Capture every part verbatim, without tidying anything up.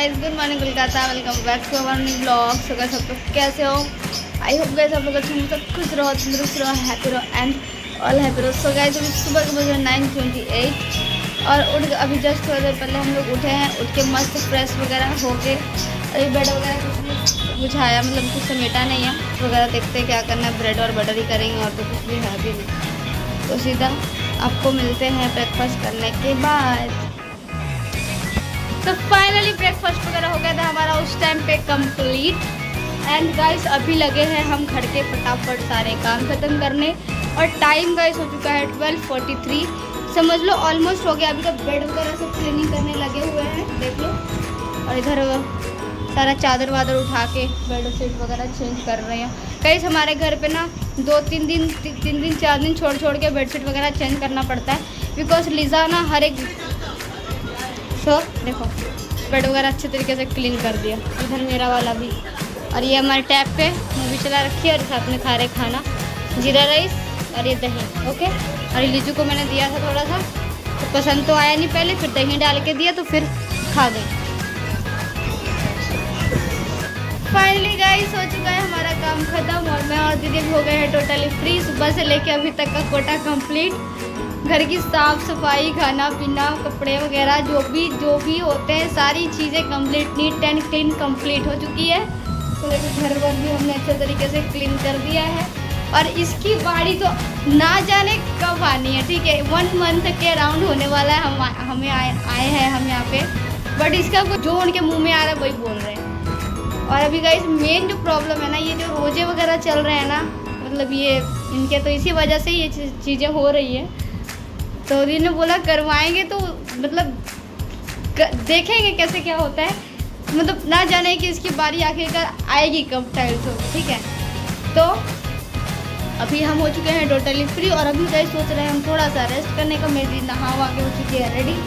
Guys, good morning Kolkata, welcome back to our new blog. So guys सब लोग कैसे हो? आई होप गाइस आप लोग अच्छे हो, सब खुश रहो, तंदुरुस्त रहो, हैप्पी रहो एंड ऑल हैप्पी रहो। सो गाइस अभी सुबह के बजे नाइन ट्वेंटी एट और उठ अभी जस्ट थोड़ी देर पहले हम लोग उठे हैं। उठ के मस्त फ्रेश वगैरह होके अभी बेड वगैरह कुछ नहीं बुझाया, मतलब कुछ समेटा नहीं है वगैरह। देखते हैं क्या करना है, ब्रेड और बटर ही करेंगे और तो कुछ भी है भी नहीं। तो सीधा आपको मिलते हैं ब्रेकफास्ट करने के बाद। तो फाइनली ब्रेकफास्ट वगैरह हो गया था हमारा उस टाइम पे कंप्लीट। एंड गाइस अभी लगे हैं हम घर के फटाफट सारे काम खत्म करने और टाइम गाइस हो चुका है ट्वेल्व फोर्टी थ्री, समझ लो ऑलमोस्ट हो गया। अभी तक बेड वगैरह सब क्लीनिंग करने लगे हुए हैं, देख लो। और इधर सारा चादर वादर उठा के बेड शीट वगैरह चेंज कर रहे हैं। गाइस हमारे घर पे ना दो तीन दिन ती, तीन दिन चार दिन छोड़ छोड़ के बेडशीट वगैरह चेंज करना पड़ता है, बिकॉज लिजा ना हर एक। सो देखो बेड वगैरह अच्छे तरीके से क्लीन कर दिया। इधर मेरा वाला भी, और ये हमारे टैब पे मूवी चला रखी है और साथ में खा रहे खाना जीरा राइस और ये दही। ओके, और ये लीजू को मैंने दिया था थोड़ा सा, तो पसंद तो आया नहीं पहले, फिर दही डाल के दिया तो फिर खा गई। फाइनली गाइस हो चुका है हमारा काम खत्म और मैं और दीदी हो गए हैं टोटली फ्री। सुबह से लेके अभी तक का कोटा कंप्लीट। घर की साफ सफाई, खाना पीना, कपड़े वगैरह जो भी जो भी होते हैं सारी चीज़ें complete, neat and clean complete हो चुकी है। तो देखो घर वर भी हमने अच्छे तरीके से क्लीन कर दिया है। और इसकी बाड़ी तो ना जाने कब आनी है, ठीक है। वन मंथ के अराउंड होने वाला है हम हमें आए आए हैं हम यहाँ पे, बट इसका जो उनके मुँह में आ रहा है वही बोल रहे हैं। और अभी गाइस मेन जो प्रॉब्लम है ना, ये जो रोजे वगैरह चल रहे हैं ना, मतलब ये इनके तो इसी वजह से ये चीज़ें हो रही है। तो उन्होंने बोला करवाएंगे तो मतलब देखेंगे कैसे क्या होता है, मतलब ना जाने कि इसकी बारी आखिरकार आएगी कब टाइल्स हो, ठीक है। तो अभी हम हो चुके हैं टोटली फ्री और अभी गाइस सोच रहे हैं हम थोड़ा सा रेस्ट करने का। मेरी नहा वहा के हो चुकी है रेडी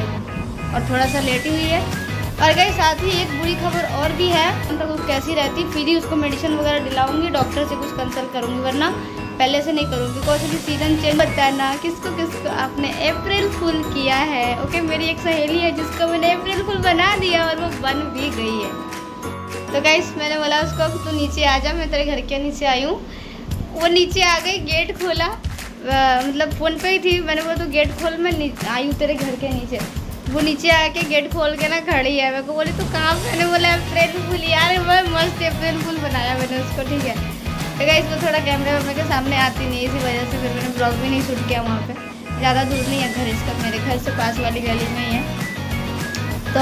और थोड़ा सा लेटी हुई है। और गाइस साथ ही एक बुरी खबर और भी है, मतलब वो कैसी रहती फिर ही उसको मेडिसिन वगैरह दिलाऊंगी, डॉक्टर से कुछ कंसल्ट करूंगी, वरना पहले से नहीं करूँगी। बिकॉज अभी सीजन चेंज बताना किसको किसको आपने अप्रैल फुल किया है। ओके, मेरी एक सहेली है जिसको मैंने अप्रैल फुल बना दिया और वो बन भी गई है। तो गाइस मैंने बोला उसको तू नीचे आ जा, मैं तेरे घर के नीचे आई हूँ। वो नीचे आ गई, गेट खोला, आ, मतलब फ़ोन पे ही थी। मैंने बोला तो गेट खोल, मैं आई हूँ तेरे घर के नीचे। वो नीचे आके गेट खोल के ना खड़ी है। मेरे को बोली तू कहाँ? मैंने बोला अप्रैल फुल यार, मैं मस्त अप्रैल फुल बनाया मैंने उसको, ठीक है। तो गाइस वो थोड़ा कैमरे में के सामने आती नहीं, इसी वजह से फिर मैंने ब्लॉग भी नहीं शूट किया वहाँ पे। ज़्यादा दूर नहीं है घर इसका, मेरे घर से पास वाली गली में ही है। तो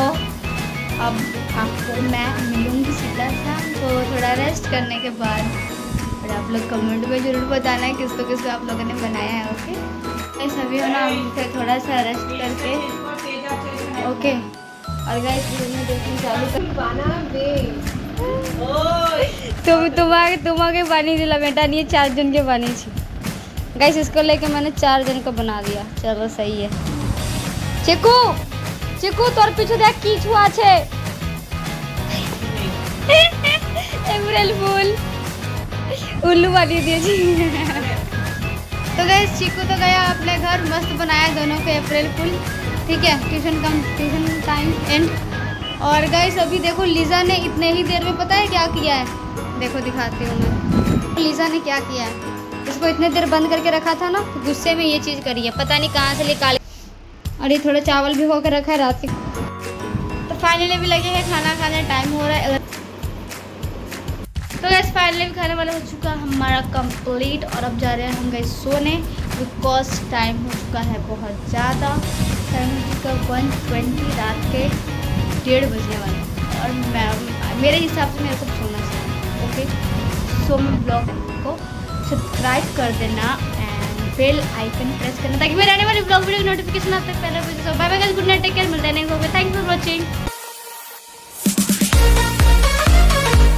अब आपको मैं मिलूँगी सीधा शाम को थोड़ा रेस्ट करने के बाद। और आप लोग कमेंट में ज़रूर बताना है किसको किसको आप लोगों ने बनाया है। ओके गाइस अभी हो ना हम फिर थोड़ा सा रेस्ट करके ओके। और गाइस में देखना चालू कर पाना दे तुम तुम आगे तुम आगे पानी दिला बेटा, नहीं चार जन के पानी छी। गाइस इसको लेके मैंने चार जन को बना दिया। चलो सही है। चिकू चिकू तोर पीछे देख कीचू आछे अप्रैल फूल उल्लू वाली दिए जी। तो गाइस चिकू तो गया अपने घर, मस्त बनाया दोनों के अप्रैल फूल, ठीक है। ट्यूशन कम ट्यूशन टाइम एंड। और गाइस अभी देखो लीजा ने इतने ही देर में पता है क्या किया है, देखो दिखाती हूँ मैं। लीजा ने क्या किया है, इसको इतने देर बंद करके रखा था ना, तो गुस्से में ये चीज़ करी है, पता नहीं कहाँ से निकाले। और ये थोड़ा चावल भिगो कर रखा है रात के। तो फाइनली भी लगे हैं खाना खाने, टाइम हो रहा है। तो गाइस फाइनली भी खाने वाला हो चुका हमारा कंप्लीट और अब जा रहे हैं हम गाइस सोने, बिकॉज टाइम हो चुका है बहुत ज़्यादा। टाइम हो चुका वन ट्वेंटी रात के डेढ़ बजने वाले और मैं मेरे हिसाब से मेरे को सोना चाहिए। ओके सो मैं ब्लॉग को सब्सक्राइब कर देना एंड बेल आइकन प्रेस करना ताकि मेरे आने वाले ब्लॉग वीडियो की नोटिफिकेशन आप तक पहले। Bye bye guys, good night, take care, मिलते हैं नेक्स्ट व्लॉग में। Thanks for watching.